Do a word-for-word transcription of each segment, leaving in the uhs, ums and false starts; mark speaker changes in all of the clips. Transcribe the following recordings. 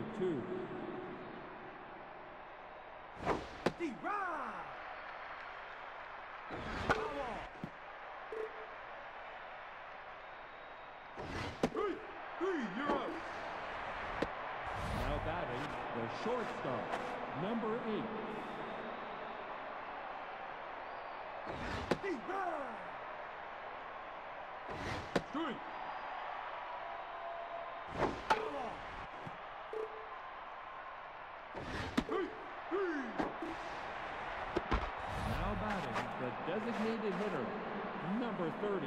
Speaker 1: two.
Speaker 2: D-Rod!
Speaker 3: Three, three, you're out.
Speaker 1: Now batting, the shortstop, number eight.
Speaker 2: D-Rod!
Speaker 3: Straight. Three, three.
Speaker 1: Now batting, the designated hitter, number thirty.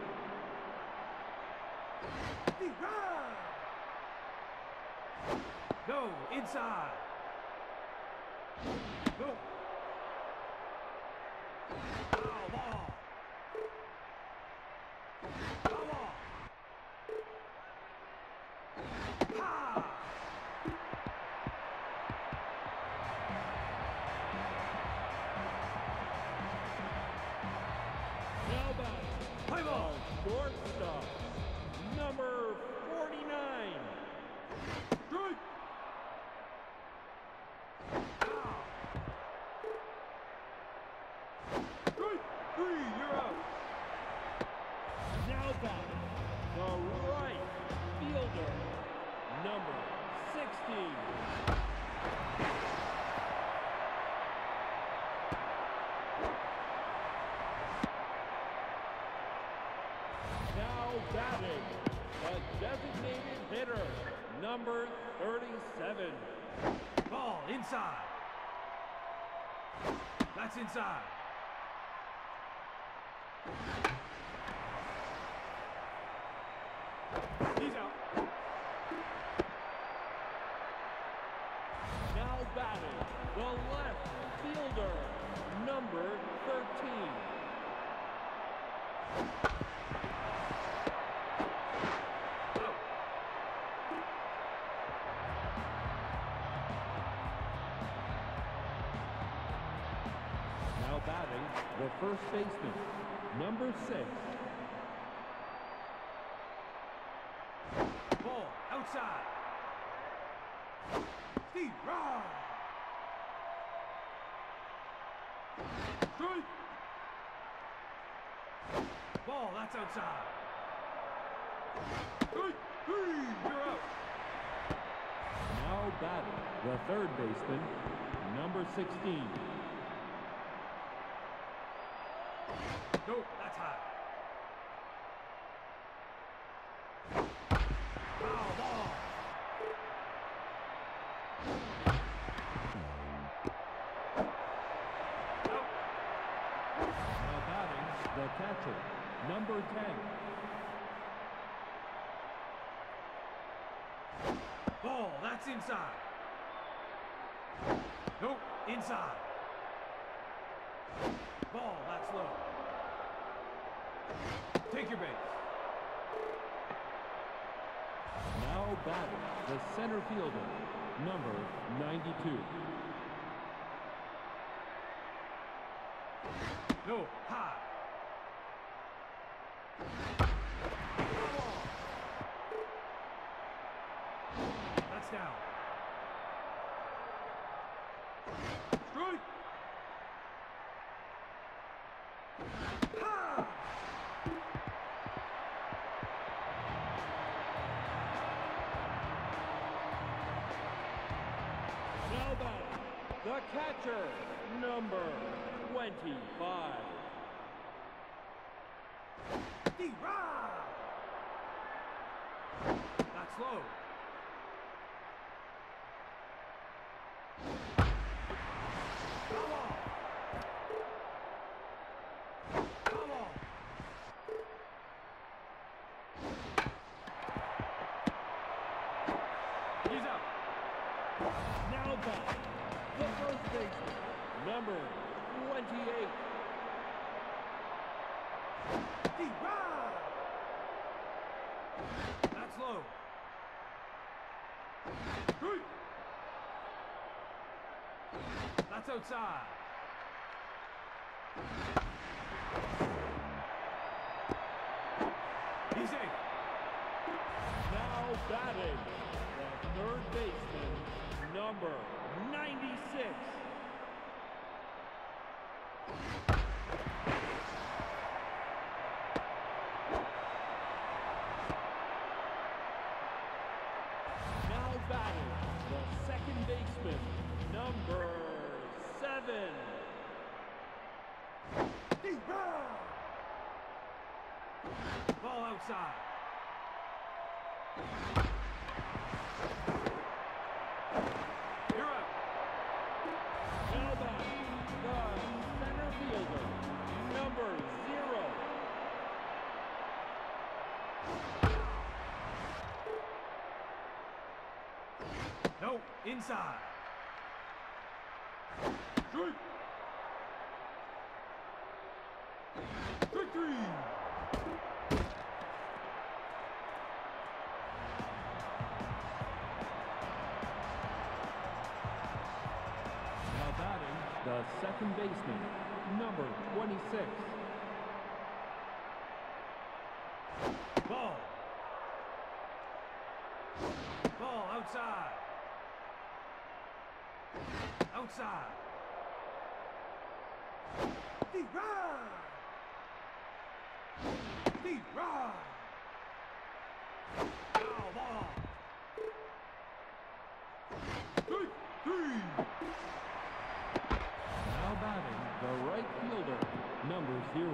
Speaker 2: D-Rod! Go, inside! Go! Foul ball! Foul ball! Ha!
Speaker 1: Now batting,
Speaker 2: Play ball!
Speaker 1: the shortstop, number forty-nine.
Speaker 3: Straight.
Speaker 2: Foul!
Speaker 3: Straight. Three, you're out.
Speaker 1: Now batting, the right fielder, number sixteen. Now batting, the designated hitter, number thirty-seven.
Speaker 2: Ball inside! That's inside!
Speaker 3: He's out.
Speaker 1: Now batting, the left fielder, number thirteen. Now batting, the first baseman, number six.
Speaker 2: Ball outside! D-Rod!
Speaker 3: Straight.
Speaker 2: Ball, that's outside!
Speaker 3: Straight. Three, you're out.
Speaker 1: Now batting, the third baseman, number sixteen.
Speaker 2: No, that's high. Foul ball. Nope.
Speaker 1: Now batting, the catcher, number ten.
Speaker 2: Ball, that's inside. Nope, inside. Ball, that's low. Take your base.
Speaker 1: Now batting, the center fielder, number ninety-two.
Speaker 2: No, high. That's down.
Speaker 3: Straight.
Speaker 2: Ha!
Speaker 1: Now batting, the catcher, number twenty-five.
Speaker 2: D-Rod! That's low. Come on! Come on!
Speaker 3: He's out.
Speaker 1: Now batting, the first baseman, number twenty-eight.
Speaker 2: D-Rod! That's low.
Speaker 3: Straight.
Speaker 2: That's outside. He's in.
Speaker 1: Now batting, the third baseman, number ninety-six. Now batting, the second baseman, number seven.
Speaker 2: Ball outside. You're out.
Speaker 1: Now batting, the center fielder, number zero.
Speaker 2: No, inside.
Speaker 3: Strike. Strike three.
Speaker 1: Now batting, the second baseman, number twenty-six.
Speaker 2: Ball. Ball outside. Outside. Deep ride. Deep ride. Foul ball.
Speaker 3: Strike three.
Speaker 1: Now batting, the right fielder, number zero.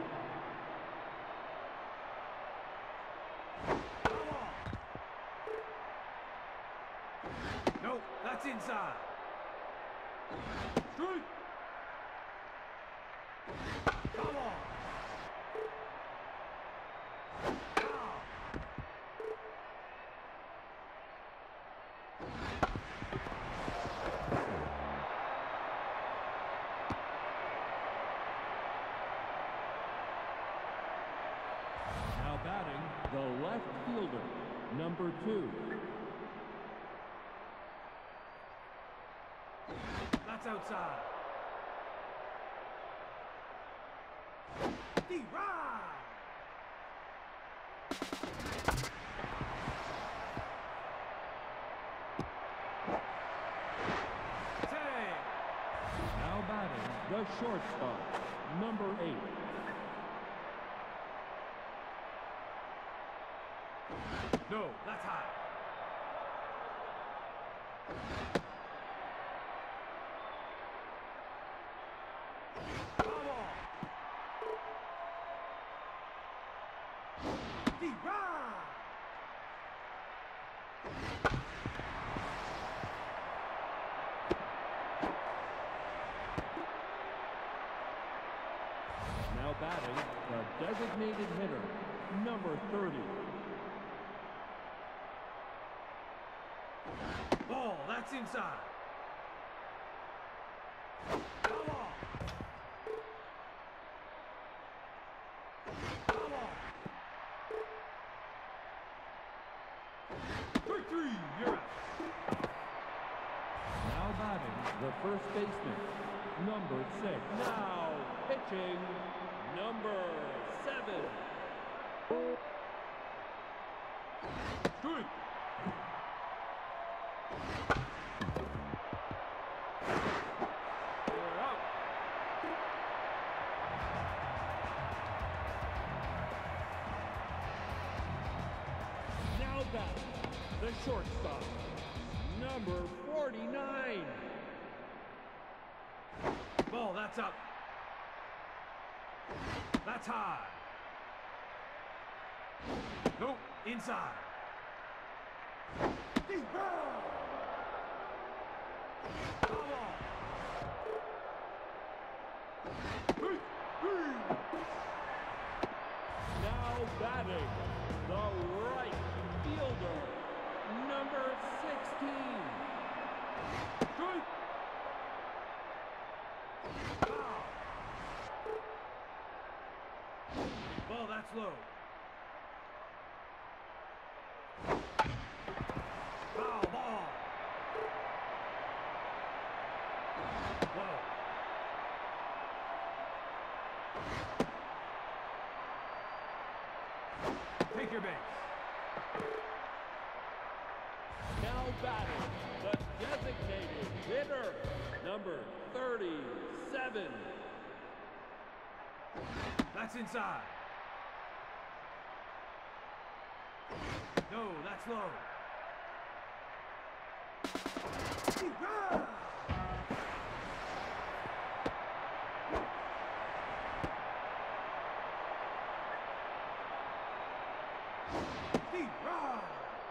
Speaker 2: Foul ball. No, that's inside.
Speaker 3: Strike.
Speaker 2: Foul ball. Foul.
Speaker 1: Now batting, the left fielder, number two.
Speaker 2: That's outside. Deep ride. Tag.
Speaker 1: Now batting, the shortstop, number eight.
Speaker 2: No, that's high. Foul ball. Deep ride.
Speaker 1: Now batting, the designated hitter, number thirty.
Speaker 2: Ball, that's inside. Foul ball. Foul ball.
Speaker 3: Strike three.
Speaker 2: You're out.
Speaker 1: Now batting, the first baseman, number six. Now pitching, number seven.
Speaker 3: Strike.
Speaker 2: You're out.
Speaker 1: Now batting, the shortstop, number forty-nine.
Speaker 2: Ball, that's up. That's high. Nope, inside. Deep ride. Foul ball.
Speaker 3: Strike three.
Speaker 1: Now batting, the right fielder, number sixteen.
Speaker 3: Strike.
Speaker 2: Foul. Ball, that's low. Foul ball. Whoa. Take your base.
Speaker 1: Now batting, the designated hitter, number thirty-seven.
Speaker 2: That's inside. No, that's low. Hee-rah! Hee-rah!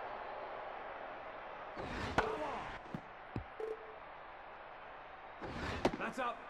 Speaker 2: Come on. That's up.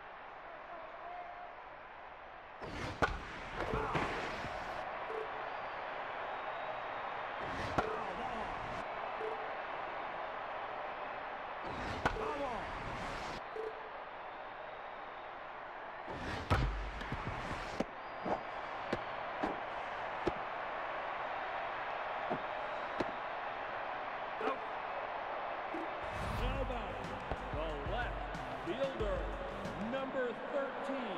Speaker 1: How about the left fielder, number thirteen.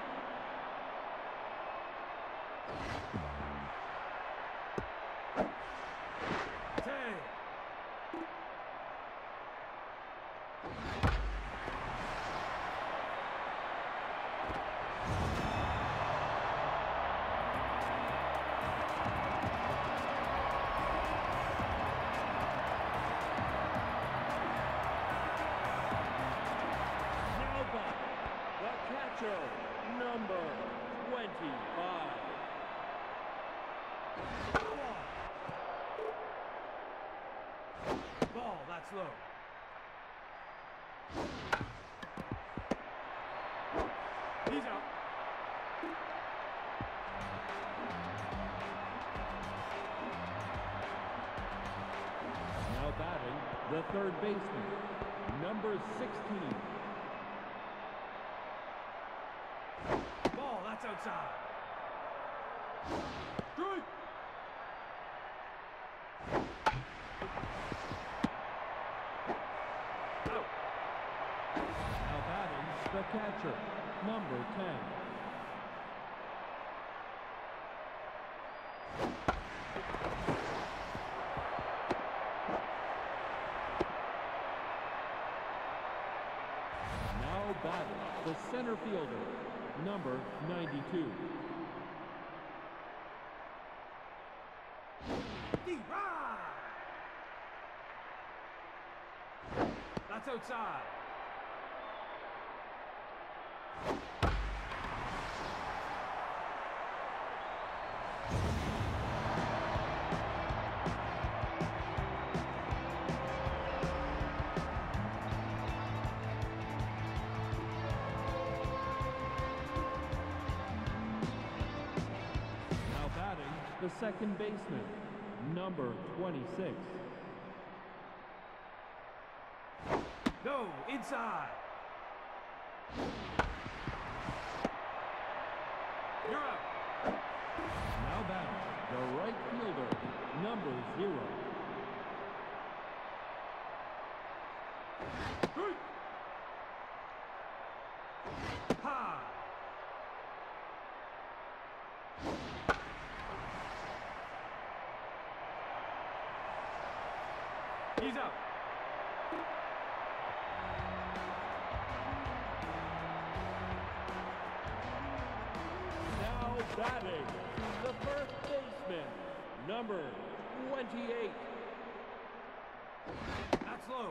Speaker 2: Ten.
Speaker 1: Now back, the catcher, number twenty-five.
Speaker 2: Come on. Ball, that's low. He's out.
Speaker 1: Now batting, the third baseman, number sixteen.
Speaker 2: Ball, that's outside.
Speaker 3: Strike!
Speaker 2: Out.
Speaker 1: Now batting, the catcher, number ten. Now batting, the center fielder, number ninety-two.
Speaker 2: Hee-rah! That's outside.
Speaker 1: Now batting, the second baseman, number twenty-six.
Speaker 2: No, inside. You're out.
Speaker 1: Now batting, the right fielder, number zero.
Speaker 3: Strike!
Speaker 2: Ha! He's out.
Speaker 1: Now batting, the first baseman, number twenty-eight.
Speaker 2: That's low.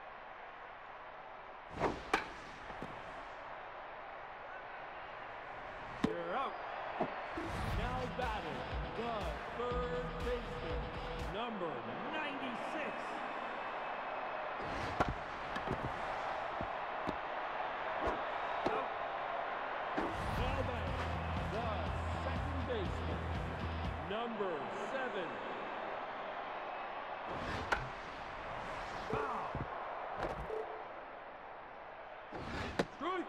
Speaker 2: You're out.
Speaker 1: Now batting, the third baseman, number ninety-six.
Speaker 2: Out.
Speaker 1: Now batting, the second baseman, number seven.
Speaker 2: Foul.
Speaker 3: Strike!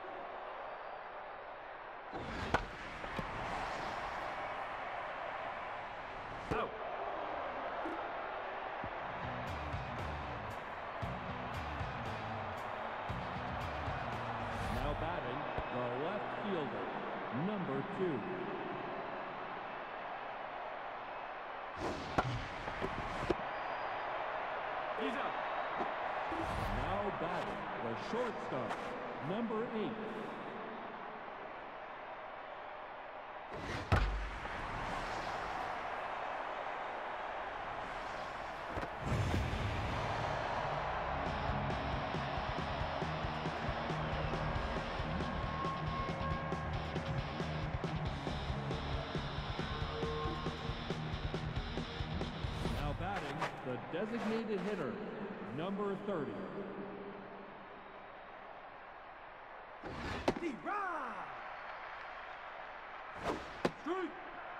Speaker 2: Out.
Speaker 1: Now batting, the left fielder, number two.
Speaker 2: He's out.
Speaker 1: shortstop, number eight. Now batting, the designated hitter, number thirty.
Speaker 2: D-Rod! Strike!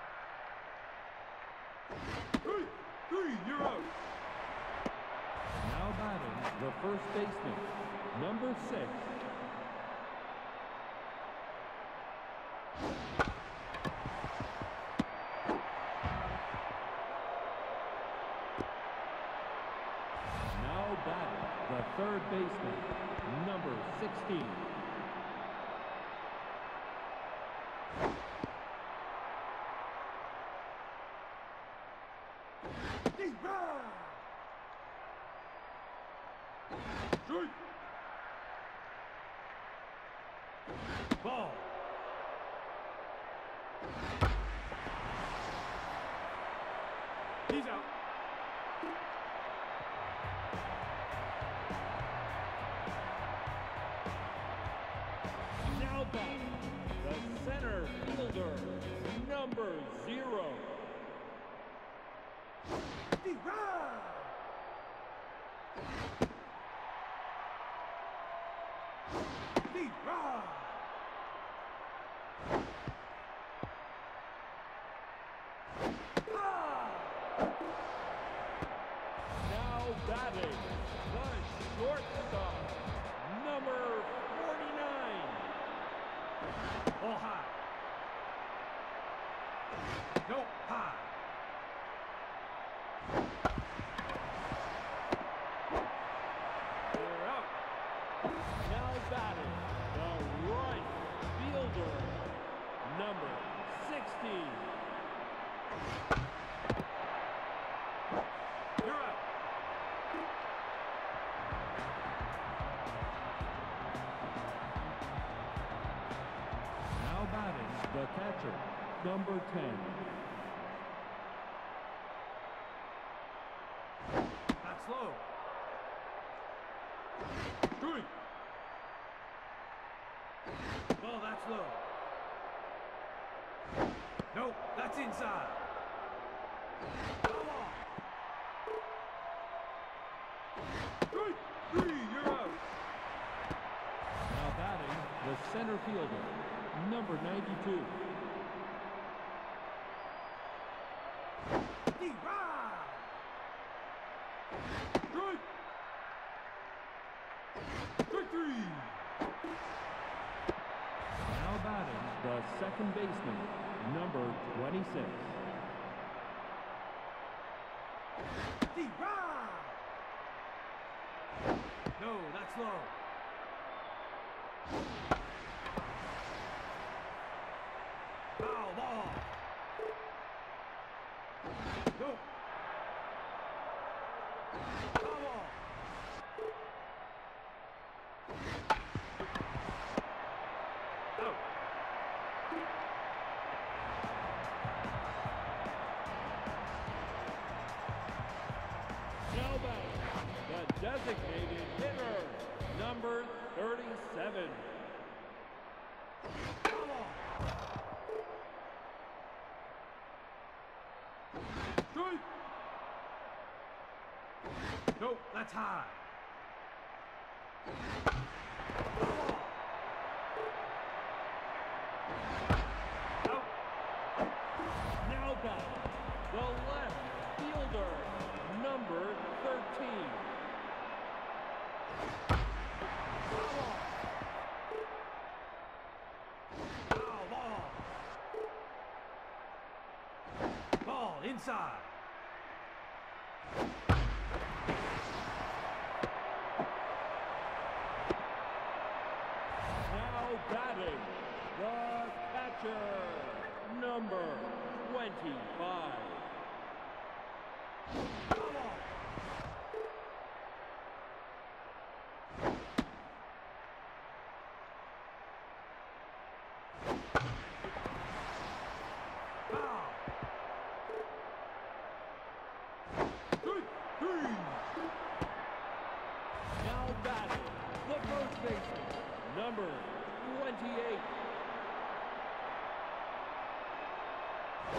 Speaker 2: Three! Three, you're out!
Speaker 1: Now batting, the first baseman, number six. Now batting, the third baseman, number sixteen.
Speaker 2: D-Rod! Strike! Ball! He's out.
Speaker 1: Now batting, the center fielder, number zero.
Speaker 2: D-Rod! D-Rod!
Speaker 1: Now batting, the shortstop, number forty-nine.
Speaker 2: Ball high. No, high. You're out.
Speaker 1: Now batting, the right fielder, number sixty.
Speaker 2: You're out.
Speaker 1: Now batting, the catcher, number ten.
Speaker 2: That's low. Strike. Ball, that's low. No, that's inside. Ball off. Strike. Three, you're out.
Speaker 1: Now batting, the center fielder, number ninety-two.
Speaker 2: D-Rod! Strike. Strike three.
Speaker 1: Now batting, the second baseman, number twenty-six.
Speaker 2: D-Rod! No, that's low. Foul ball. No. Foul ball. Out.
Speaker 1: Now batting, the designated hitter, number thirty-seven.
Speaker 2: Foul ball. Strike. No, that's high. Foul ball. Out.
Speaker 1: Now batting, the left fielder, number thirteen.
Speaker 2: Foul ball. Foul ball. Ball inside.
Speaker 1: Now batting, the catcher, number twenty-five.
Speaker 2: Foul ball.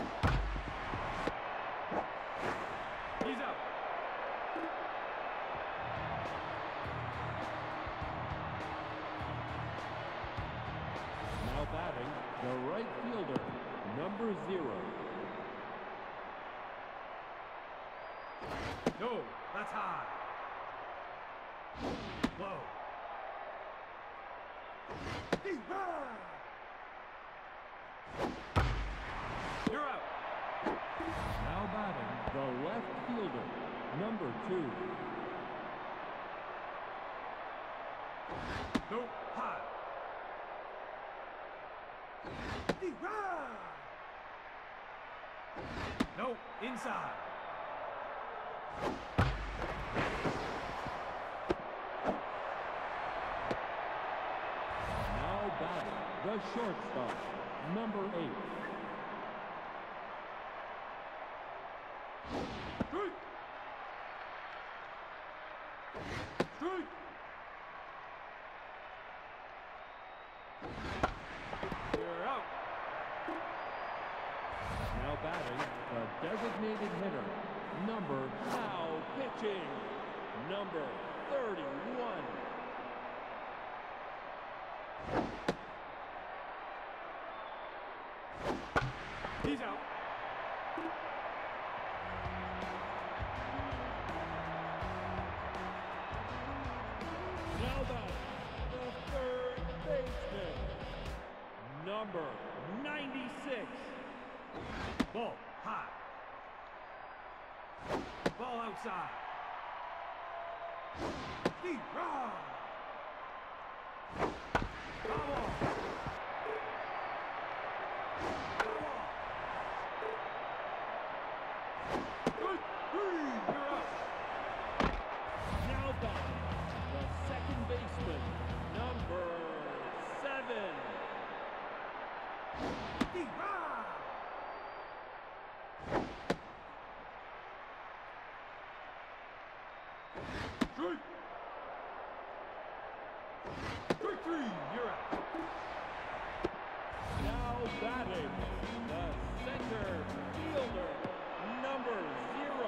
Speaker 2: He's out.
Speaker 1: Now batting, the right fielder, number zero.
Speaker 2: No, that's high. Low. You're out.
Speaker 1: Now batting, the left fielder, number two.
Speaker 2: No, high. No, inside.
Speaker 1: Now batting, the shortstop, number eight.
Speaker 2: Strike. Strike. You're out.
Speaker 1: Now batting, the designated hitter, number, now pitching, number thirty-one.
Speaker 2: He's out.
Speaker 1: Now batting, the third baseman, number ninety-six.
Speaker 2: Ball high. Ball outside. Deep run. Foul ball. Foul ball. Good. Three. You're out.
Speaker 1: Now batting, the second baseman, number seven.
Speaker 2: Deep run. Strike. Strike three. You're out.
Speaker 1: Now batting, the center fielder, number zero.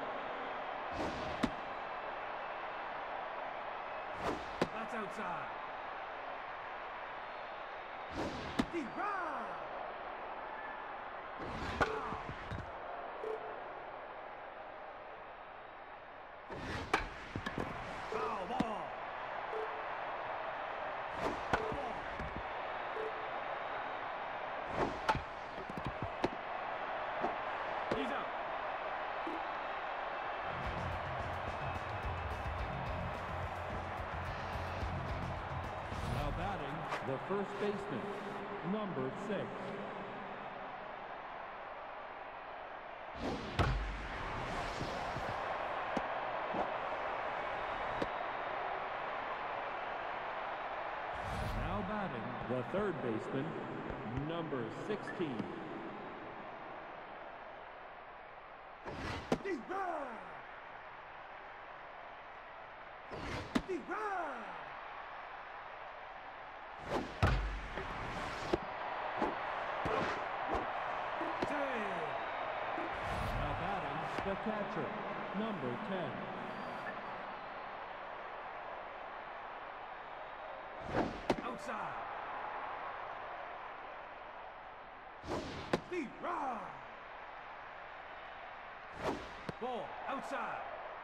Speaker 2: That's outside. Deep run. Foul. Foul ball. Ball. He's out.
Speaker 1: Now batting, the first baseman, number six. Now batting, the third baseman, number sixteen.
Speaker 2: Deep run. Deep run. Save.
Speaker 1: Now batting, the catcher, number ten.
Speaker 2: Outside. Deep run. Ball outside.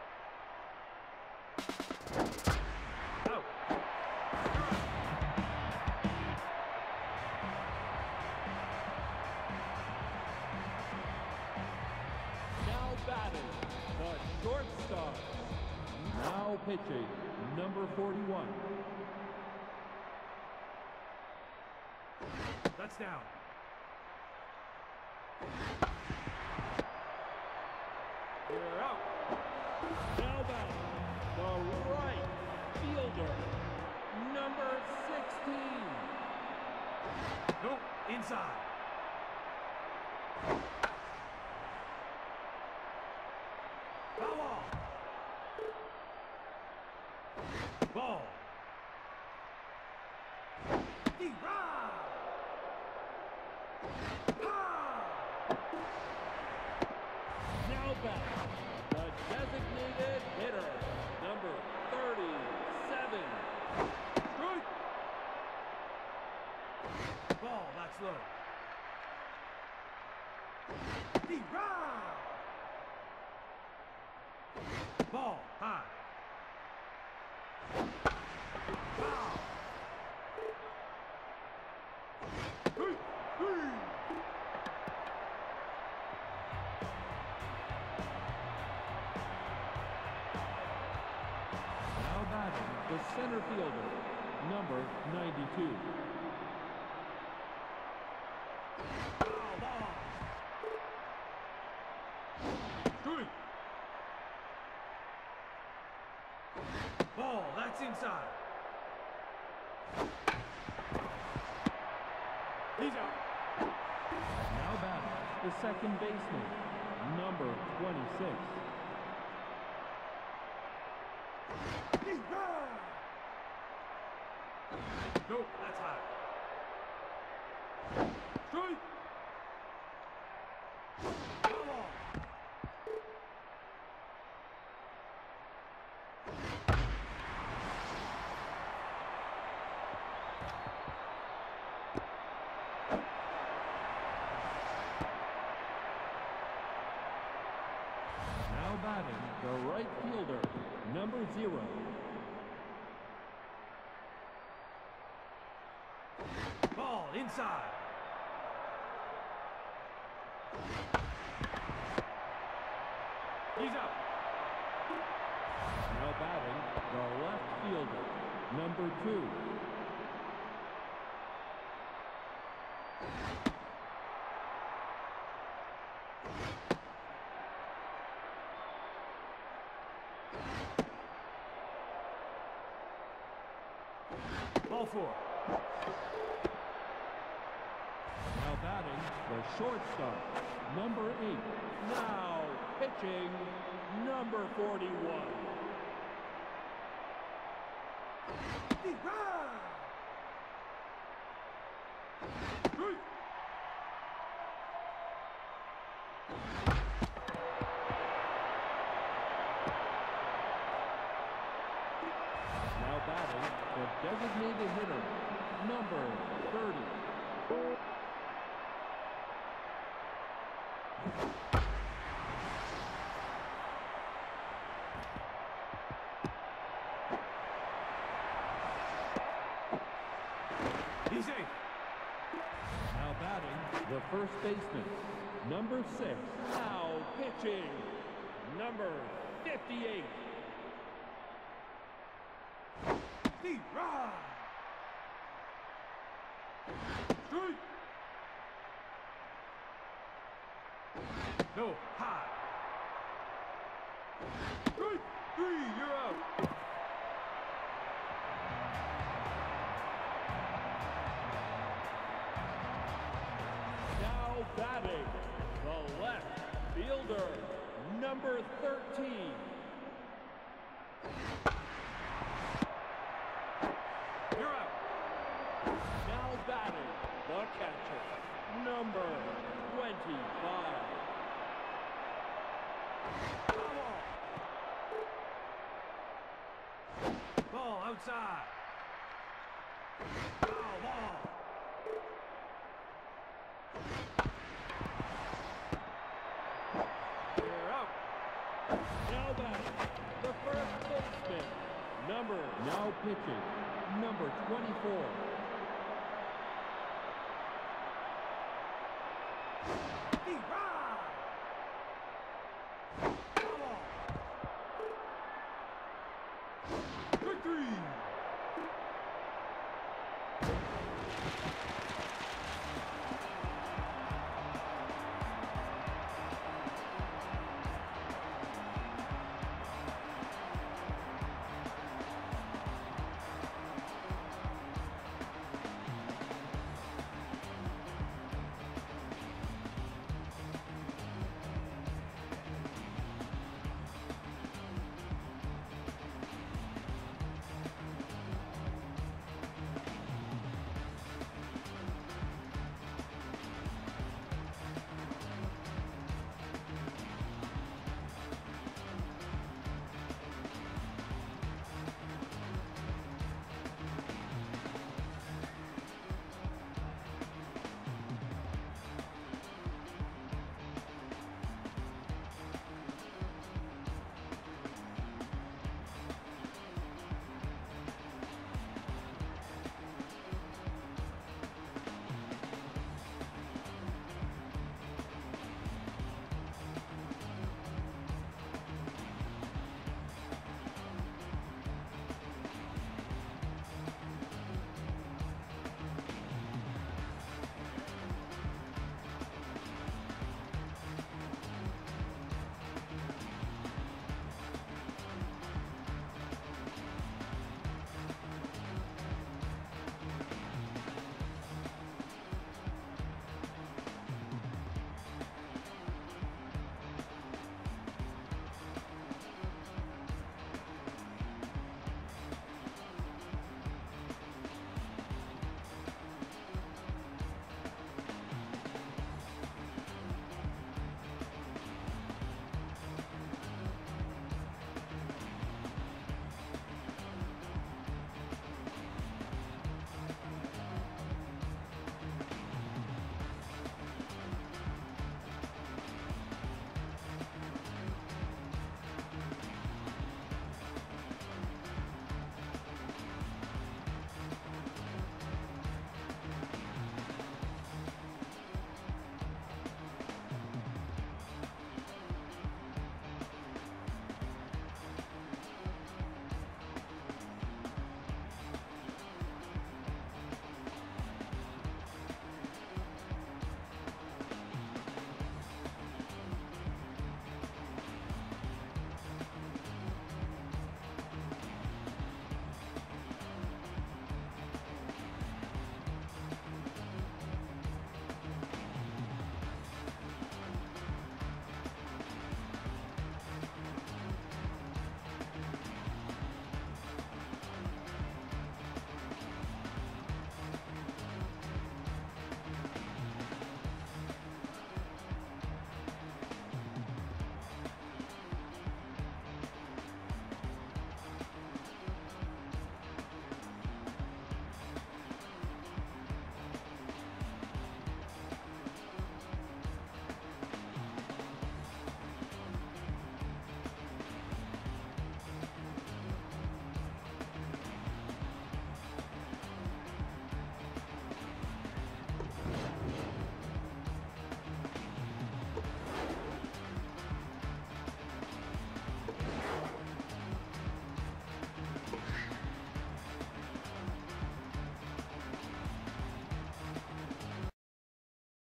Speaker 2: Out.
Speaker 1: Now batting, the shortstop. Now pitching, number forty-one.
Speaker 2: That's down. You're out.
Speaker 1: Now batting, the right fielder, number sixteen.
Speaker 2: Nope. Inside. Foul ball. Ball. Deep run. Ah!
Speaker 1: bat, the designated hitter, number thirty-seven.
Speaker 3: Strike.
Speaker 2: Ball, that's low. Deep right. Ball, high. Foul.
Speaker 3: Three. Three.
Speaker 1: Now batting, the center fielder, number ninety-two.
Speaker 2: Foul ball.
Speaker 3: Strike.
Speaker 2: Ball, that's inside.
Speaker 3: He's out.
Speaker 1: Now batting, the second baseman, number twenty-six.
Speaker 2: Deep right.
Speaker 3: Nope.
Speaker 2: That's high.
Speaker 3: Strike.
Speaker 2: Foul ball.
Speaker 1: Now batting, the right fielder, number zero.
Speaker 2: Ball, inside.
Speaker 3: He's out.
Speaker 1: Now batting, the left fielder, number two.
Speaker 2: Ball four.
Speaker 1: Now batting, the shortstop, number eight. Now pitching, number forty-one.
Speaker 2: Deep right.
Speaker 3: Strike.
Speaker 1: Now batting, the designated hitter, number thirty.
Speaker 2: He's safe.
Speaker 1: Now batting, the first baseman, number six. Now pitching, number fifty-eight.
Speaker 2: Deep right.
Speaker 3: Strike.
Speaker 2: No, high.
Speaker 3: Strike. Three. You're out.
Speaker 1: Now batting, the left fielder, number thirteen.
Speaker 2: You're out.
Speaker 1: Now batting, the catcher, number twenty-five.
Speaker 2: Foul ball. Ball outside. Foul ball.
Speaker 3: You're out.
Speaker 1: Now batting, the first baseman, number, now pitching, number twenty-four.
Speaker 2: Deep right.